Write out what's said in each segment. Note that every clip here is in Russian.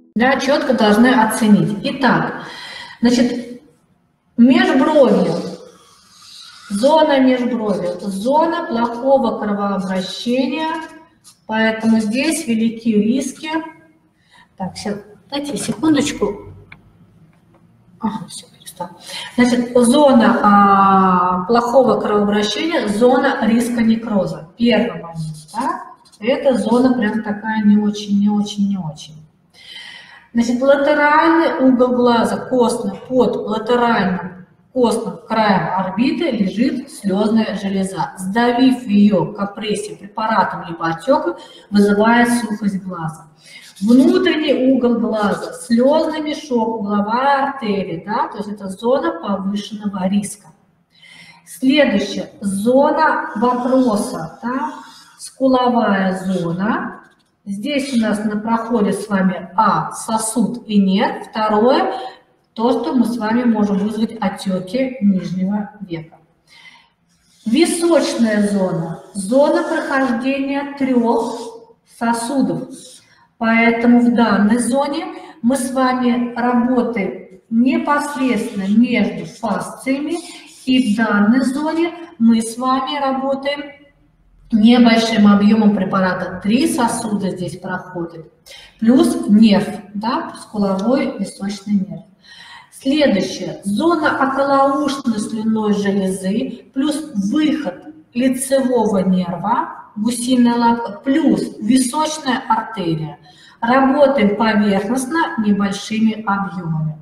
Да, четко должны оценить. Итак, значит, межбровье, зона межбровья, зона плохого кровообращения, поэтому здесь велики риски. Так, сейчас, дайте секундочку. Ага, все, перестал. Значит, зона плохого кровообращения, зона риска некроза. Первый момент, да? Это зона прям такая не очень. Значит, латеральный угол глаза костный, под латеральным костным краем орбиты лежит слезная железа. Сдавив ее компрессией, препаратом либо отеком, вызывает сухость глаза. Внутренний угол глаза, слезный мешок, угловая артерия, да, то есть это зона повышенного риска. Следующая зона вопроса, да, скуловая зона. Здесь у нас на проходе с вами сосуд и нерв. Второе, то, что мы с вами можем вызвать отеки нижнего века. Височная зона, зона прохождения 3 сосудов. Поэтому в данной зоне мы с вами работаем непосредственно между фасциями, и в данной зоне мы с вами работаем небольшим объемом препарата. 3 сосуда здесь проходят, плюс нерв, да, скуловой височный нерв. Следующее, зона околоушной слюнной железы, плюс выход лицевого нерва, гусиная лапка, плюс височная артерия. Работаем поверхностно небольшими объемами.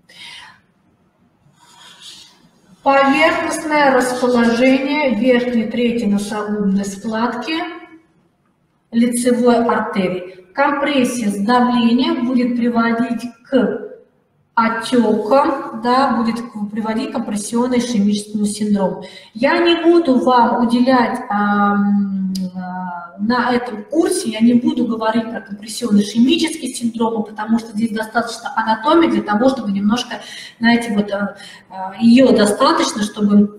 Поверхностное расположение верхней трети носогубной складки лицевой артерии. Компрессия с давлением будет приводить к отекам, да, будет приводить к компрессионно-ишемическому синдрому. Я не буду вам уделять на этом курсе, я не буду говорить про компрессионно-ишемический синдром, потому что здесь достаточно анатомии для того, чтобы немножко, знаете, вот ее достаточно, чтобы,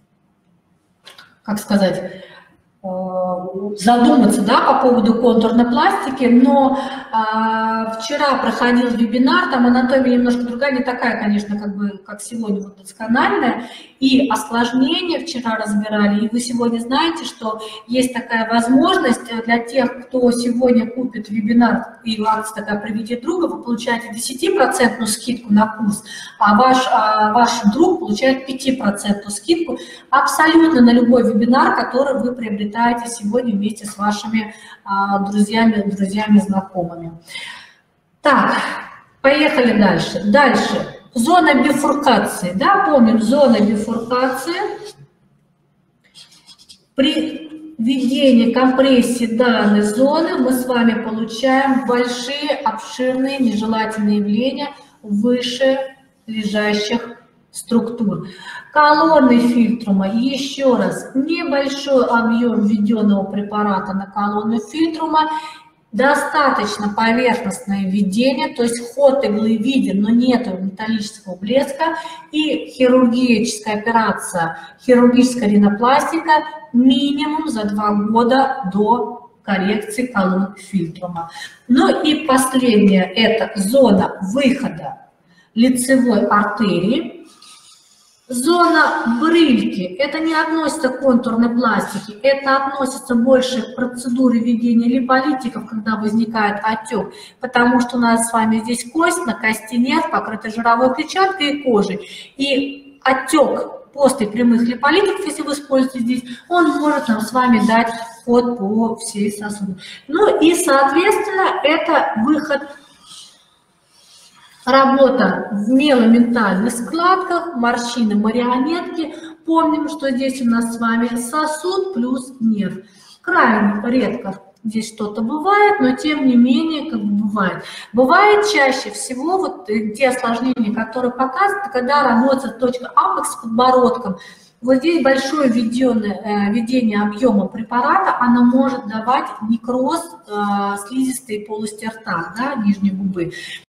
как сказать, задуматься, да, по поводу контурной пластики, но вчера проходил вебинар, там анатомия немножко другая, не такая, конечно, как сегодня, вот, доскональная, и осложнения вчера разбирали, и вы сегодня знаете, что есть такая возможность для тех, кто сегодня купит вебинар, и акция такая «Приведи друга», вы получаете 10% скидку на курс, а ваш друг получает 5% скидку абсолютно на любой вебинар, который вы приобретаете сегодня вместе с вашими друзьями, знакомыми. Так, поехали дальше. Дальше. Зона бифуркации. Да, помним, зона бифуркации. При введении компрессии данной зоны мы с вами получаем большие, обширные нежелательные явления выше лежащих структур. Колонны фильтрума, еще раз, небольшой объем введенного препарата на колонну фильтрума, достаточно поверхностное введение, то есть ход иглы виден, но нет металлического блеска, и хирургическая операция, хирургическая ринопластика минимум за 2 года до коррекции колонн фильтрума. Ну и последнее, это зона выхода лицевой артерии. Зона брыльки, это не относится к контурной пластике, это относится больше к процедуре введения липолитиков, когда возникает отек, потому что у нас с вами здесь кость, на кости нерв, покрыта жировой клетчаткой и кожей. И отек после прямых липолитиков, если вы используете здесь, он может нам с вами дать ход по всей сосуду. Ну и, соответственно, это выход. Работа в меломентальных складках, морщины, марионетки. Помним, что здесь у нас с вами сосуд плюс нерв. Крайне редко здесь что-то бывает, но тем не менее, как бы бывает. Бывает чаще всего вот те осложнения, которые показывают, когда работает точка апекс с подбородком. Вот здесь большое введение объема препарата, оно может давать некроз слизистой полости рта, да, нижней губы.